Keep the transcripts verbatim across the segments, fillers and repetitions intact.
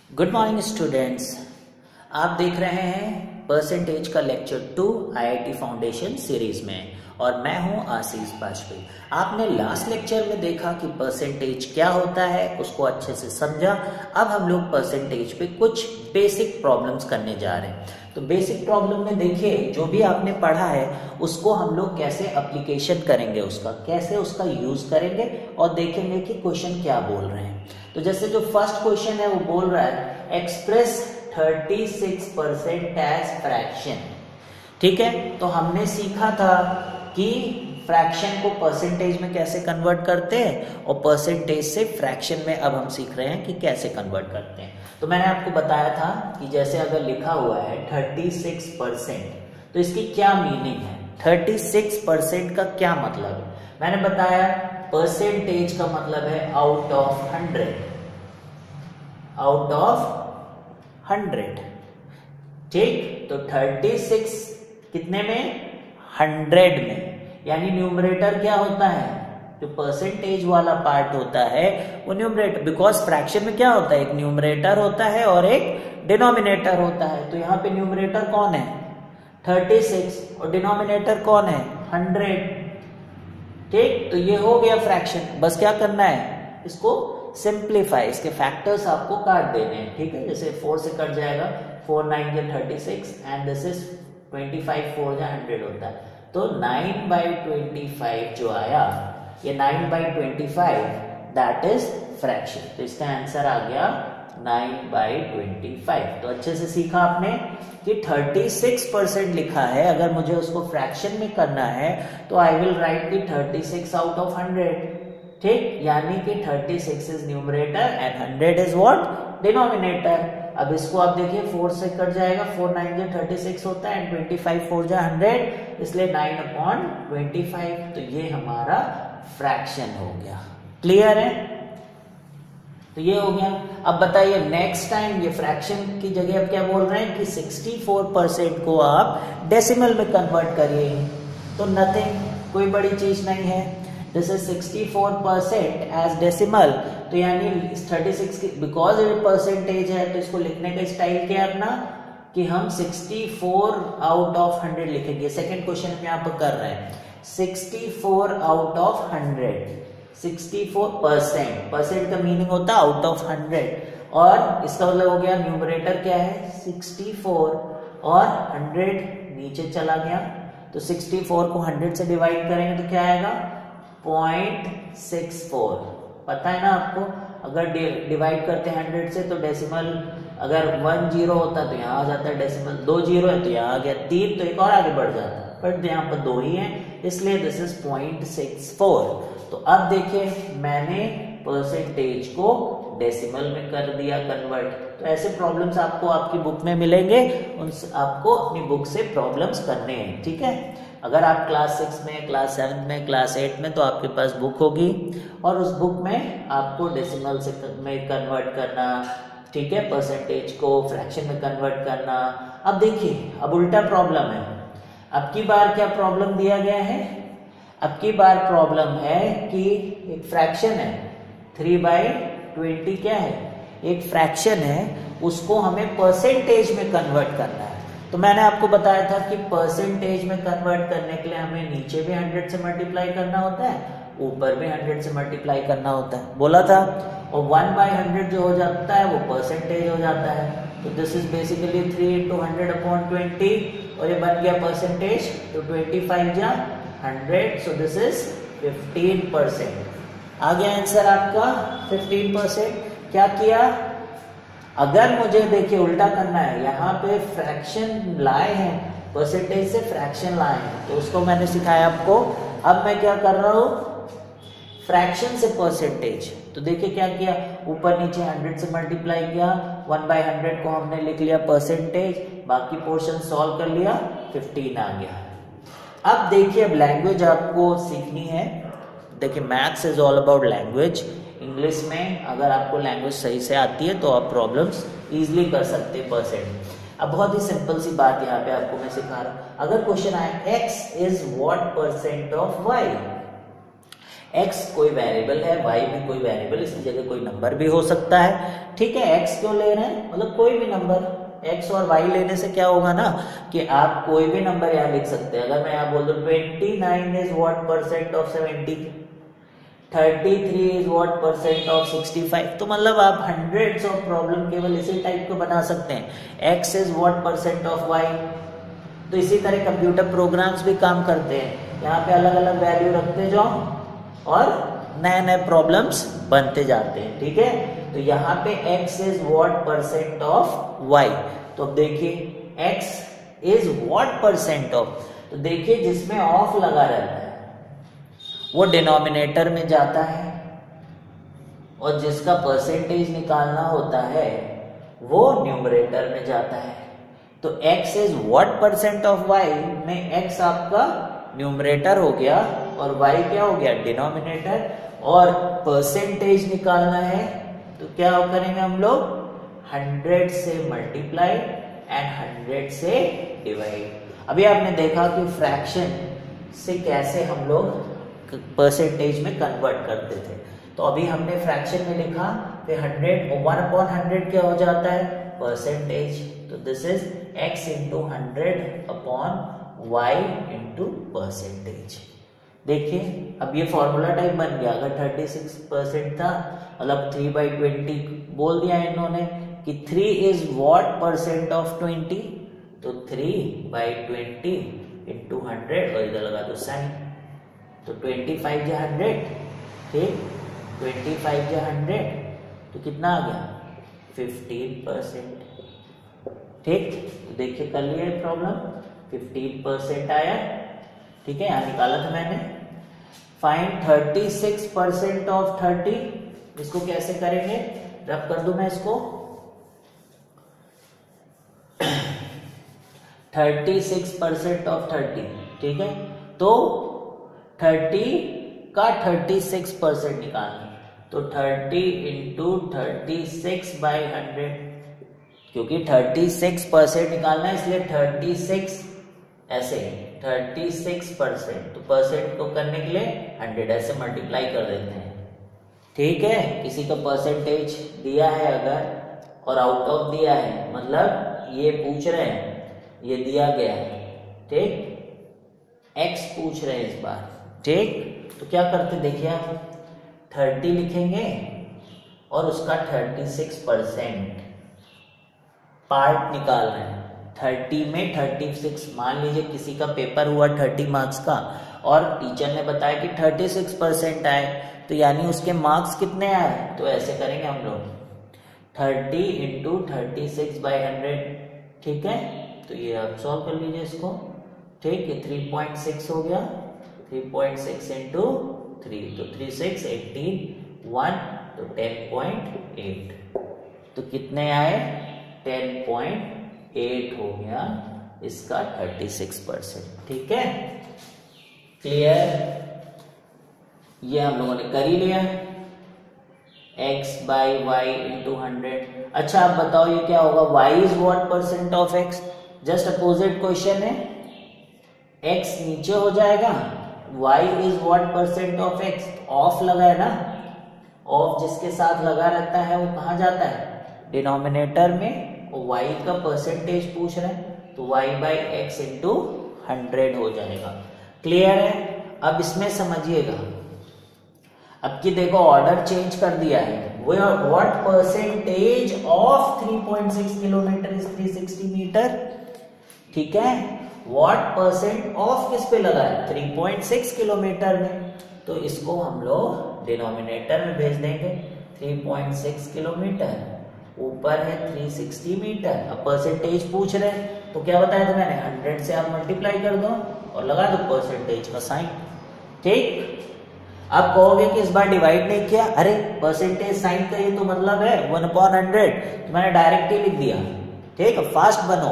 Good morning students. आप देख रहे हैं परसेंटेज का lecture two IIT foundation series में और मैं हूं आशीष बाजपेयी। आपने लास्ट लेक्चर में देखा कि परसेंटेज क्या होता है, उसको अच्छे से समझा। अब हम लोग परसेंटेज पे कुछ बेसिक प्रॉब्लम्स करने जा रहे हैं। तो बेसिक प्रॉब्लम में देखिए, जो भी आपने पढ़ा है उसको हम लोग कैसे एप्लीकेशन करेंगे, उसका कैसे उसका यूज करेंगे और देखेंगे कि क्वेश्चन क्या बोल रहे हैं। तो जैसे जो फर्स्ट क्वेश्चन है वो बोल रहा है express thirty six percent as fraction. ठीक है, तो हमने सीखा था कि फ्रैक्शन को परसेंटेज में कैसे कन्वर्ट करते हैं और परसेंटेज से फ्रैक्शन में अब हम सीख रहे हैं कि कैसे कन्वर्ट करते हैं। तो मैंने आपको बताया था कि जैसे अगर लिखा हुआ है थर्टी सिक्स परसेंट, तो इसकी क्या मीनिंग है, थर्टी सिक्स परसेंट का क्या मतलब है। मैंने बताया परसेंटेज का मतलब है out of hundred, out of hundred. ठीक, तो थर्टी सिक्स कितने में, हंड्रेड में। यानी न्यूमरेटर क्या होता है, जो परसेंटेज वाला पार्ट होता है वो न्यूमरेटर, बिकॉज फ्रैक्शन में क्या होता है, एक न्यूमरेटर होता है और एक डिनोमिनेटर होता है। तो यहाँ पे न्यूमरेटर कौन है, थर्टी सिक्स, और डिनोमिनेटर कौन है, हंड्रेड। ठीक, तो ये हो गया फ्रैक्शन। बस क्या करना है, इसको सिंप्लीफाई, इसके फैक्टर्स आपको काट देने हैं। ठीक है, जैसे फोर से कट जाएगा, फोर नाइन जा thirty six and this is twenty five, four जा हंड्रेड होता है। तो नाइन बाई ट्वेंटी फाइव जो आया, ये nine by twenty five that is fraction. तो इसका आंसर आ गया नाइन बाई ट्वेंटी फाइव। तो अच्छे से सीखा आपने कि थर्टी सिक्स परसेंट लिखा है, अगर मुझे उसको फ्रैक्शन में करना है तो I will write the thirty six out of hundred. ठीक, यानी कि thirty six is numerator and hundred is what, denominator. अब इसको आप देखिए, फोर से कट जाएगा, फोर नाइन जा थर्टी सिक्स होता है एंड ट्वेंटी फाइव फोर जा हंड्रेड, इसलिए नाइन अपॉन ट्वेंटी फाइव। तो ये हमारा फ्रैक्शन हो गया। क्लियर है, तो ये हो गया। अब बताइए नेक्स्ट टाइम ये फ्रैक्शन की जगह अब क्या बोल रहे हैं कि सिक्सटी फोर परसेंट को आप डेसिमल में कन्वर्ट करिए। तो नथिंग, कोई बड़ी चीज नहीं है। This is sixty four percent as decimal. तो यानी थर्टी सिक्स की, बिकॉज ये परसेंटेज है तो इसको लिखने का स्टाइल क्या है अपना, कि हम sixty four out of hundred लिखेंगे। सेकेंड क्वेश्चन में यहाँ पर कर रहे हैं sixty four out of hundred, sixty four percent, percent का मीनिंग होता है आउट ऑफ हंड्रेड, और इसका मतलब हो गया न्यूमरेटर क्या है सिक्सटी फोर और हंड्रेड नीचे चला गया। तो सिक्सटी फोर को हंड्रेड से डिवाइड करेंगे तो क्या आएगा, पॉइंट सिक्स फोर। पता है ना आपको, अगर डिवाइड करते हैं हंड्रेड से तो डेसिमल, अगर वन जीरो होता तो यहाँ आ जाता है डेसिमल, दो जीरो है तो यहाँ आ गया, तीन तो एक और आगे बढ़ जाता है, बट यहाँ पर दो ही है, इसलिए this is point six four. तो अब देखिए मैंने परसेंटेज को डेसिमल में कर दिया कन्वर्ट। तो ऐसे प्रॉब्लम्स आपको आपकी बुक में मिलेंगे, उन आपको अपनी बुक से प्रॉब्लम्स करने हैं। ठीक है, अगर आप क्लास सिक्स में, क्लास सेवन में, क्लास एट में, तो आपके पास बुक होगी और उस बुक में आपको डेसिमल से में कन्वर्ट करना, ठीक है, परसेंटेज को फ्रैक्शन में कन्वर्ट करना। अब देखिए, अब उल्टा प्रॉब्लम है। अब की बार क्या प्रॉब्लम दिया गया है, अब की बार प्रॉब्लम है कि एक फ्रैक्शन है, थ्री बाई ट्वेंटी क्या है, एक फ्रैक्शन है, उसको हमें परसेंटेज में कन्वर्ट करना है। तो मैंने आपको बताया था कि परसेंटेज में कन्वर्ट करने के लिए हमें नीचे भी हंड्रेड से मल्टीप्लाई करना होता है, ऊपर भी हंड्रेड से मल्टीप्लाई करना होता है, बोला था। और वन बाई हंड्रेड जो हो जाता है वो परसेंटेज हो जाता है। तो this is basically three into hundred upon twenty, और ये बन गया परसेंटेज। तो ट्वेंटी फाइव जा hundred, so this is fifteen percent. आ गया आंसर आपका फिफ्टीन परसेंट। क्या किया, अगर मुझे देखिए उल्टा करना है, यहाँ पे फ्रैक्शन लाए हैं, परसेंटेज से फ्रैक्शन लाए हैं, तो उसको मैंने सिखाया आपको। अब मैं क्या कर रहा हूँ, फ्रैक्शन से परसेंटेज। तो देखिए क्या किया, ऊपर नीचे हंड्रेड से मल्टीप्लाई किया, वन बाई हंड्रेड को हमने लिख लिया परसेंटेज, बाकी पोर्शन सॉल्व कर लिया, फिफ्टीन आ गया। अब देखिए, अब लैंग्वेज आपको सीखनी है। देखिए maths is all about language. English में अगर आपको लैंग्वेज सही से आती है तो आप प्रॉब्लम्स इजीली कर सकते हैं परसेंट। अब बहुत ही सिंपल सी बात यहाँ पे आपको मैं सिखा रहा हूँ। अगर क्वेश्चन आए x is what percent of y, x कोई वेरिएबल है, y भी कोई वेरिएबल, इसकी जगह कोई नंबर भी हो सकता है, ठीक है। x क्यों ले रहे हैं, मतलब कोई भी नंबर, x और y लेने से क्या होगा ना कि आप कोई भी नंबर यहाँ लिख सकते हैं। अगर मैं यहाँ बोल दूं twenty nine is what percent of seventy, thirty three is what percent of sixty five, तो मतलब आप हंड्रेड्स ऑफ प्रॉब्लम केवल इसी टाइप को बना सकते हैं। x is what percent of y, तो इसी तरह कंप्यूटर प्रोग्राम्स भी काम करते हैं, यहाँ पे अलग अलग वैल्यू रखते जाओ और नए नए प्रॉब्लम्स बनते जाते हैं, ठीक है। तो यहाँ पे x is what percent of y, तो अब देखिए x is what percent of, तो देखिए जिसमें ऑफ लगा रहता है वो डिनोमिनेटर में जाता है और जिसका परसेंटेज निकालना होता है वो न्यूमरेटर में जाता है। तो x is what percent of y में x आपका न्यूमरेटर हो गया और y क्या हो गया, डिनोमिनेटर, और परसेंटेज निकालना है तो क्या करेंगे हम लोग, हंड्रेड से मल्टीप्लाई एंड हंड्रेड से डिवाइड। अभी आपने देखा कि फ्रैक्शन से कैसे हम लोग परसेंटेज में कन्वर्ट करते थे, तो अभी हमने फ्रैक्शन में लिखा कि हंड्रेड वन अपॉन हंड्रेड क्या हो जाता है, परसेंटेज, तो this is x into hundred upon y into percentage. देखिए अब ये फॉर्मूला टाइप बन गया। अगर थर्टी सिक्स परसेंट था, मतलब थ्री बाई ट्वेंटी बोल दिया इन्होंने कि three is what percent of twenty, तो three by twenty into hundred और इधर लगा दो साइन, तो ट्वेंटी फाइव या हंड्रेड, ठीक, ट्वेंटी फाइव या हंड्रेड तो कितना आ गया, फिफ्टीन परसेंट, ठीक। तो देखिए कर लिया प्रॉब्लम, फिफ्टीन परसेंट आया, ठीक है, यहाँ निकाला था मैंने। Find thirty six percent of thirty, इसको कैसे करेंगे, रब कर दूं मैं इसको, thirty six percent of thirty, ठीक है, तो थर्टी का थर्टी सिक्स परसेंट निकालना, तो thirty into thirty six by hundred, क्योंकि थर्टी सिक्स परसेंट निकालना है इसलिए थर्टी सिक्स ऐसे थर्टी सिक्स परसेंट, तो परसेंट को करने के लिए हंड्रेड ऐसे मल्टीप्लाई कर देते हैं, ठीक है। किसी का परसेंटेज दिया है अगर और आउट ऑफ दिया है, मतलब ये पूछ रहे हैं, ये दिया गया है, ठीक, x पूछ रहे हैं इस बार, ठीक, तो क्या करते देखिए आप, थर्टी लिखेंगे और उसका थर्टी सिक्स परसेंट पार्ट निकाल रहे हैं। थर्टी में थर्टी सिक्स, मान लीजिए किसी का पेपर हुआ थर्टी मार्क्स का और टीचर ने बताया कि थर्टी सिक्स परसेंट आए, तो यानी उसके मार्क्स कितने आए, तो ऐसे करेंगे हम लोग, thirty into thirty six by hundred, ठीक है। तो ये आप सॉल्व कर लीजिए इसको, ठीक, ये थ्री पॉइंट सिक्स हो गया, three point six into three, तो थ्री सिक्स एटीन, वन तो टेन पॉइंट एट, तो कितने आए, टेन पॉइंट एट हो गया इसका थर्टी सिक्स परसेंट, ठीक है, क्लियर। ये हम लोगों ने कर ही लिया, x by y into hundred. अच्छा आप बताओ ये क्या होगा, y is what percent of x, just opposite question है, x नीचे हो जाएगा, y is what percent of x, of लगा है ना, ऑफ जिसके साथ लगा रहता है वो कहाँ जाता है, डिनोमिनेटर में, और y का परसेंटेज पूछ रहे हैं तो y by x into hundred हो जाएगा, क्लियर है। अब इसमें समझिएगा, अब की देखो ऑर्डर चेंज कर दिया है, what percentage of three point six kilometre is three sixty metre, ठीक है, व्हाट परसेंट ऑफ किस पे लगा है, थ्री पॉइंट सिक्स किलोमीटर में, तो इसको हम लोग डिनोमिनेटर में भेज देंगे, थ्री पॉइंट सिक्स किलोमीटर ऊपर है थ्री सिक्सटी मीटर, अब परसेंटेज पूछ रहे हैं तो क्या बताया था मैंने, हंड्रेड से आप मल्टीप्लाई कर दो और लगा दो परसेंटेज का साइन, ठीक। आप कहोगे कि इस बार डिवाइड नहीं किया, अरे परसेंटेज साइन का ये तो मतलब है वन अपॉन हंड्रेड, तो मैंने डायरेक्ट ही लिख दिया, ठीक है, फास्ट बनो।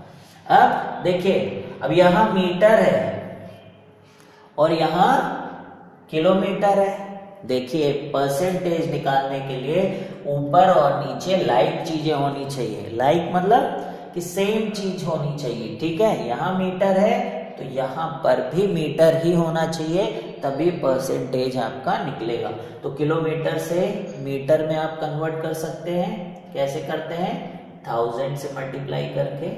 अब देखिए, अब यहां मीटर है और यहां किलोमीटर है, देखिए परसेंटेज निकालने के लिए ऊपर और नीचे लाइक चीजें होनी चाहिए, लाइक मतलब कि सेम चीज होनी चाहिए, ठीक है। यहाँ मीटर है तो यहाँ पर भी मीटर ही होना चाहिए, तभी परसेंटेज आपका निकलेगा। तो किलोमीटर से मीटर में आप कन्वर्ट कर सकते हैं। कैसे करते हैं? थाउजेंड से मल्टीप्लाई करके।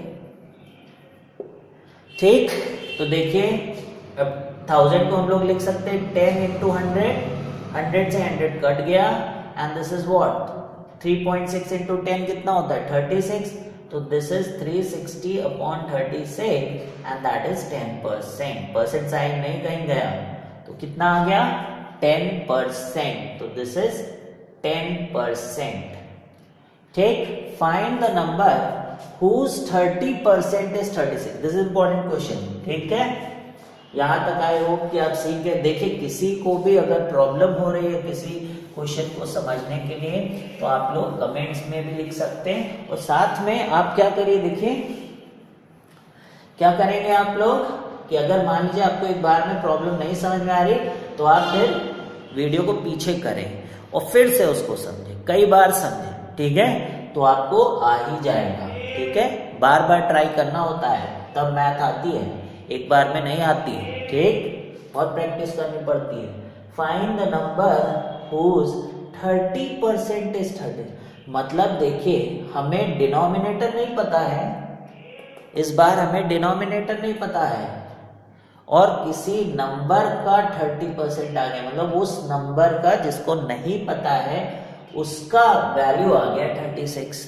ठीक, तो देखिए अब थाउजेंड को हम लोग लिख सकते हैं टेन इंटू हंड्रेड, हंड्रेड से हंड्रेड कट गया and this is what three point six into ten कितना होता है? Thirty six. तो this is three sixty upon thirty six and that is ten percent. Percent sign नहीं कहीं गया, तो कितना आ गया? Ten percent. तो दिस इज टेन परसेंट। ठीक, find the number whose thirty percent is thirty six. This is important question. ठीक है, यहां तक आई होप कि आप सीख गए। देखिए किसी को भी अगर प्रॉब्लम हो रही है किसी क्वेश्चन को समझने के लिए तो आप लोग कमेंट्स में भी लिख सकते हैं। और साथ में आप क्या करिए, देखिए क्या करेंगे आप लोग कि अगर मान लीजिए आपको एक बार में प्रॉब्लम नहीं समझ में आ रही तो आप फिर वीडियो को पीछे करें और फिर से उसको समझें, कई बार समझें। ठीक है, तो आपको आ ही जाएगा। ठीक है, बार बार ट्राई करना होता है तब मैथ आती है, एक बार में नहीं आती। ठीक, बहुत प्रैक्टिस करनी पड़ती है। Find the number whose thirty percent is thirty. मतलब देखिए हमें डिनोमिनेटर नहीं पता है, इस बार हमें डिनोमिनेटर नहीं पता है और किसी नंबर का थर्टी परसेंट आ गया, मतलब उस नंबर का जिसको नहीं पता है उसका वैल्यू आ गया थर्टी सिक्स।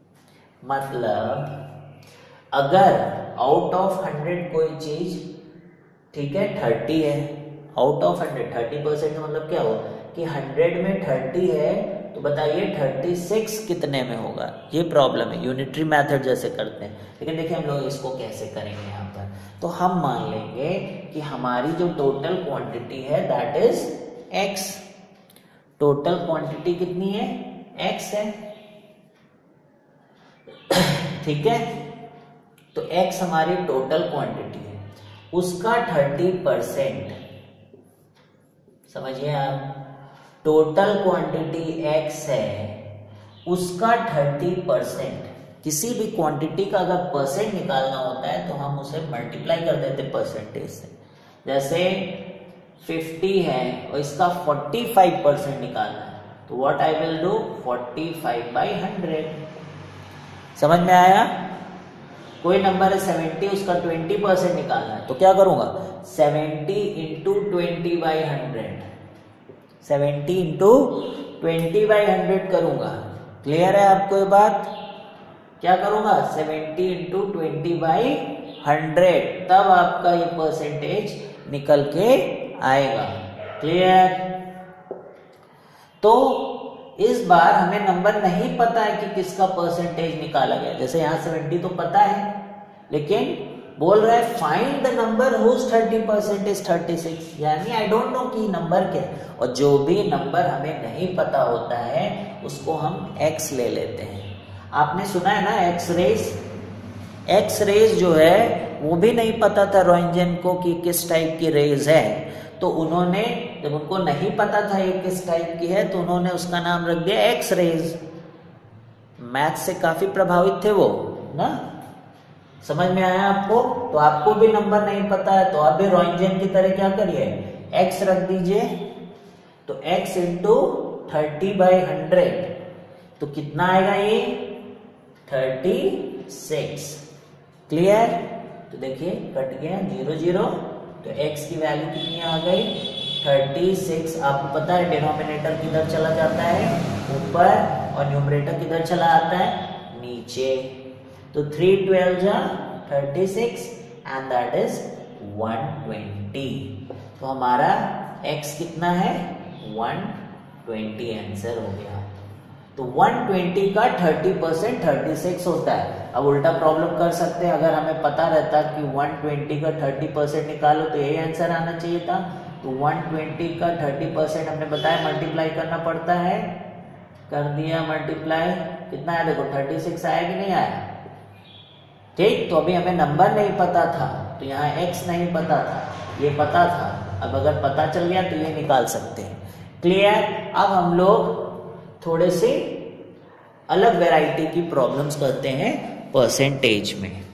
मतलब अगर आउट ऑफ हंड्रेड कोई चीज, ठीक है, थर्टी है, out of hundred thirty percent मतलब क्या हुआ कि हंड्रेड में थर्टी है, तो बताइए थर्टी सिक्स कितने में होगा? ये प्रॉब्लम है, यूनिटरी मेथड जैसे करते हैं। लेकिन देखिए हम लोग इसको कैसे करेंगे यहाँ पर, तो हम मान लेंगे कि हमारी जो टोटल क्वांटिटी है that is x. Total quantity कितनी है? एक्स है। ठीक है, तो एक्स हमारी टोटल क्वांटिटी है, उसका थर्टी परसेंट, समझिए आप, टोटल क्वांटिटी x है, उसका थर्टी परसेंट। किसी भी क्वांटिटी का अगर परसेंट निकालना होता है तो हम उसे मल्टीप्लाई कर देते परसेंटेज से। जैसे फिफ्टी है और इसका फोर्टी फाइव परसेंट निकालना है, तो what I will do, forty five by hundred. समझ में आया? कोई नंबर है सेवेंटी, उसका ट्वेंटी परसेंट निकालना है, तो क्या करूंगा, seventy into twenty by hundred, seventy into twenty by hundred करूंगा। क्लियर है आपको ये बात? क्या करूंगा, seventy into twenty by hundred, तब आपका ये परसेंटेज निकल के आएगा। क्लियर? तो इस बार हमें नंबर नहीं पता है कि किसका परसेंटेज निकाला गया। जैसे यहाँ सेवेंटी तो पता है, लेकिन बोल रहा है find the number whose thirty percent is thirty six, यानी आई डोंट नो कि नंबर क्या है। और जो भी नंबर हमें नहीं पता होता है उसको हम एक्स ले लेते हैं। आपने सुना है ना एक्स रेज, एक्स रेज जो है वो भी नहीं पता था रोइंजन को कि किस टाइप की रेज है, तो उन्होंने, जब उनको नहीं पता था ये किस टाइप की है, तो उन्होंने उसका नाम रख दिया एक्स रेज। मैथ से काफी प्रभावित थे वो ना, समझ में आया आपको? तो आपको भी नंबर नहीं पता है तो आप भी रोइंजन की तरह क्या करिए, एक्स रख दीजिए। तो x into thirty by hundred, तो कितना आएगा ये, थर्टी सिक्स। क्लियर? तो देखिए कट गया जीरो जीरो, तो x की वैल्यू कितनी आ गई, थर्टी सिक्स। आपको पता है डिनोमिनेटर किधर चला जाता है, ऊपर, और न्यूमरेटर किधर चला आता है, नीचे। तो थ्री ट्वेल्व जा thirty six and that is one twenty. तो हमारा x कितना है, वन ट्वेंटी आंसर हो गया। तो वन ट्वेंटी का थर्टी परसेंट थर्टी सिक्स होता है। अब उल्टा प्रॉब्लम कर सकते हैं, अगर हमें पता रहता कि वन ट्वेंटी का थर्टी परसेंट निकालो तो यही आंसर आना चाहिए था। तो वन ट्वेंटी का थर्टी परसेंट हमने बताया मल्टीप्लाई करना पड़ता है, कर दिया मल्टीप्लाई, कितना है देखो थर्टी सिक्स आया कि नहीं आया। ठीक, तो अभी हमें नंबर नहीं पता था, तो यहाँ x नहीं पता था, ये पता था। अब अगर पता चल गया तो ये निकाल सकते हैं। क्लियर? अब हम लोग थोड़े से अलग वैरायटी की प्रॉब्लम्स करते हैं परसेंटेज में।